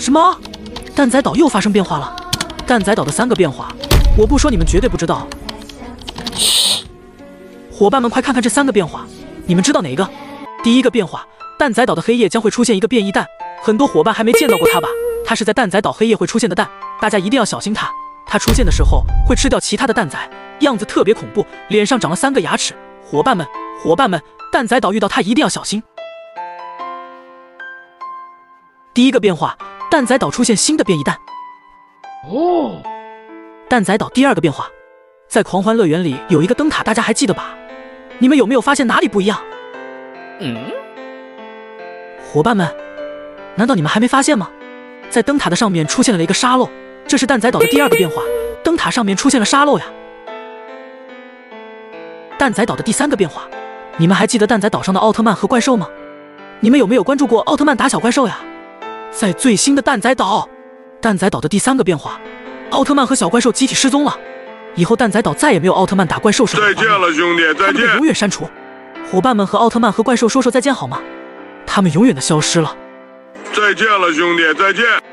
什么？蛋仔岛又发生变化了？蛋仔岛的3个变化，我不说你们绝对不知道。伙伴们，快看看这3个变化，你们知道哪个？第一个变化，蛋仔岛的黑夜将会出现一个变异蛋，很多伙伴还没见到过它吧？它是在蛋仔岛黑夜会出现的蛋，大家一定要小心它。它出现的时候会吃掉其他的蛋仔，样子特别恐怖，脸上长了3个牙齿。伙伴们，蛋仔岛遇到它一定要小心。第一个变化，蛋仔岛出现新的变异蛋。哦，蛋仔岛第2个变化，在狂欢乐园里有一个灯塔，大家还记得吧？你们有没有发现哪里不一样？伙伴们，难道你们还没发现吗？在灯塔的上面出现了一个沙漏，这是蛋仔岛的第2个变化，灯塔上面出现了沙漏呀。蛋仔岛的第3个变化，你们还记得蛋仔岛上的奥特曼和怪兽吗？你们有没有关注过奥特曼打小怪兽呀？在最新的蛋仔岛，蛋仔岛的第3个变化，奥特曼和小怪兽集体失踪了。以后蛋仔岛再也没有奥特曼打怪兽时候的画面， 再见了，兄弟，再见。 他们会永远删除。伙伴们和奥特曼和怪兽说再见好吗？他们永远的消失了。 再见了，兄弟，再见。